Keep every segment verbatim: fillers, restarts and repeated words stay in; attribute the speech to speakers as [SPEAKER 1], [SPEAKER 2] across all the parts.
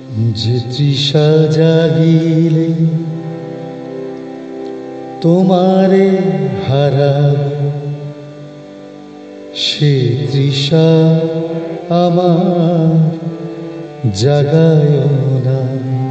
[SPEAKER 1] যে তৃষা জাগিলে তোমারে হারাব, সে তৃষা আমার জাগায় না।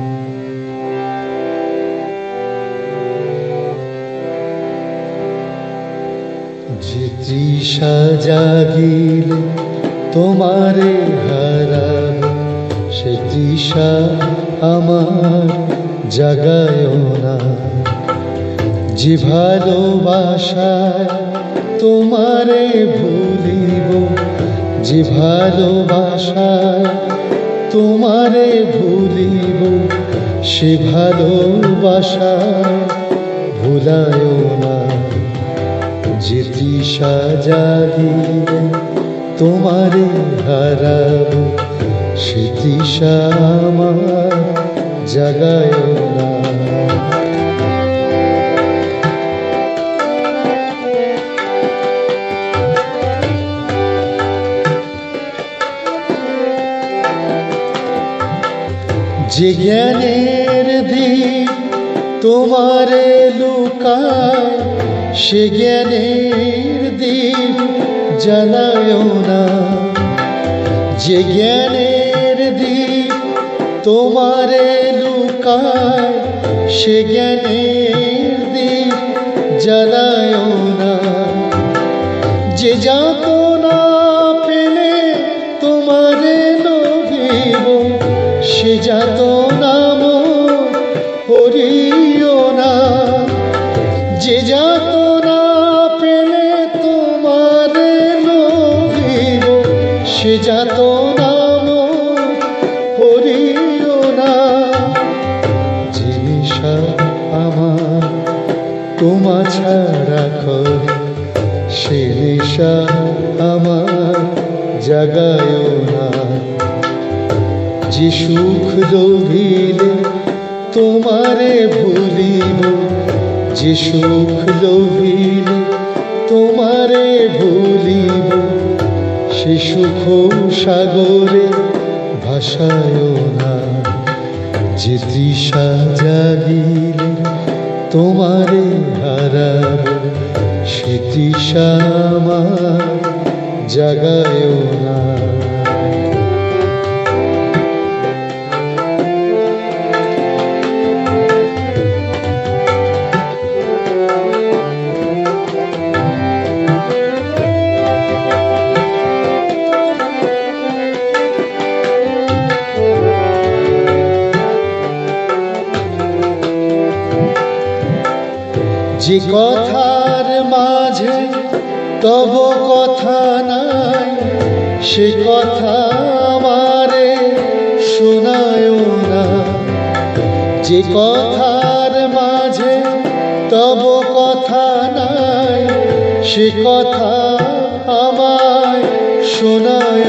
[SPEAKER 1] যে তৃষা জাগিলে তোমারে হারাব, সে তৃষা আমার জাগায় না। যে ভালোবাসায় তোমারে ভুলিব, যে ভালোবাসায় তোমারে ভুলিব, সে ভালোবাসা ভুলায় না। যে তৃষা জাগিলে তোমারে হারাব, সে তৃষা আমার জাগায় না। যে জ্ঞানের দ্বীপ তোমারে লুকায়, সে জ্ঞানের দ্বীপ জ্বালায় না। যে জ্ঞানের দ্বীপ তোমারে লুকায়, সে জ্ঞানের দ্বীপ জ্বালায় না। যে যাতনা পেলে তোমারে লোভিব, সে যাতনা মোর হরিও না। যে যাতনা পেলে তোমারে লোভিব, সে যাতনা মোর হরিও না। যে নেশা আমার তোমা ছাড়া করে, সে নেশা আমার জাগায় না। যে সুখ লোভিলে তোমারে ভুলিব, যে সুখ লোভিলে তোমারে ভুলিব, সে সুখ সাগরে ভাসায় না। যে তৃষা জাগিলে তোমারে হারাব, সে তৃষা আমার জাগায় না। যে কথার মাঝে তব কথা নাই, সে কথা আমারে শোনায় না। যে কথার মাঝে তব কথা নাই, সে কথা আমায় শোনায়